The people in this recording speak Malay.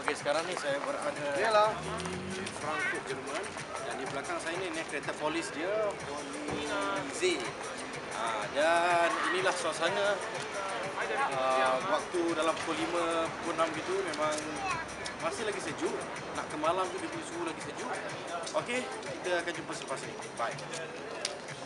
Okey, sekarang ni saya berada di Frankfurt, Jerman. Dan di belakang saya ni kereta polis dia, Polis Z. Dan inilah suasana waktu dalam pukul 5, pukul 6 gitu memang masih lagi sejuk. Nak ke malam tu dia punya suhu lagi sejuk. Okey, kita akan jumpa selepas ini. Bye.